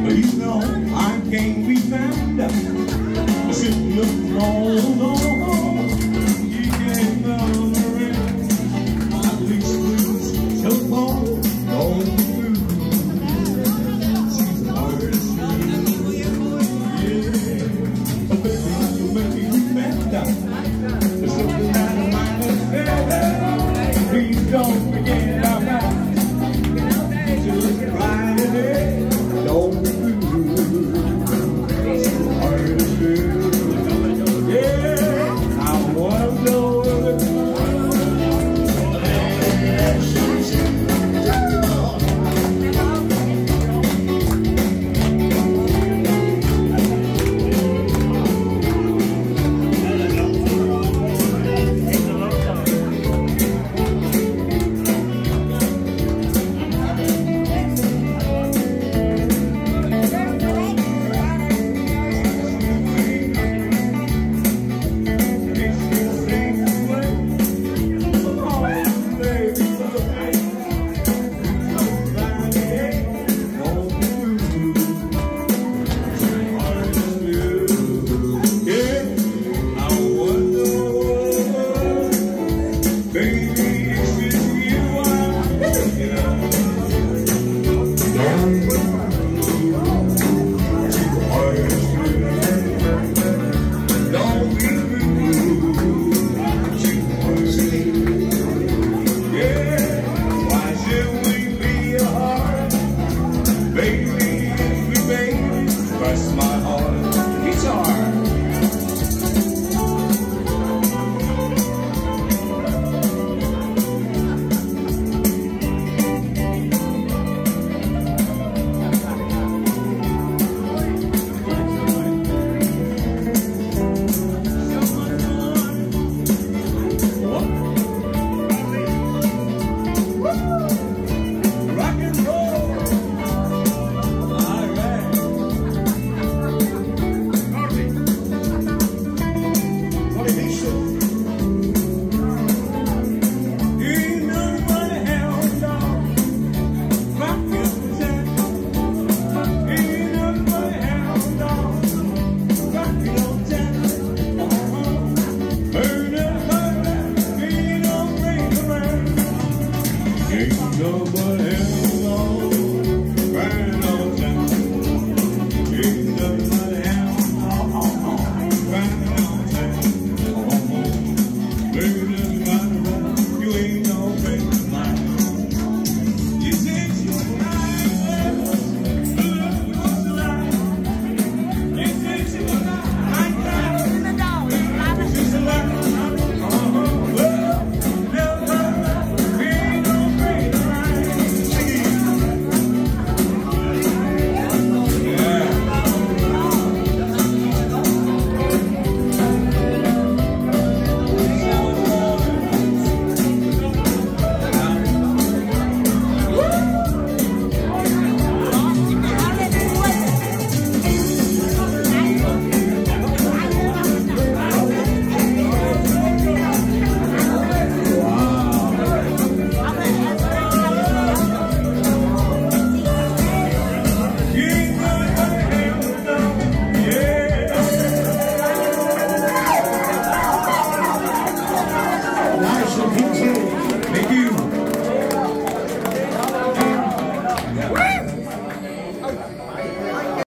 You know I can't be found sitting alone. You can't come around. At least please telephone on through. She's hard to see. Yeah, but baby, you make me remember something out of my head. Please don't forget about just right ahead. Don't be blue. She's hard to see. Yeah, I wonder what smile.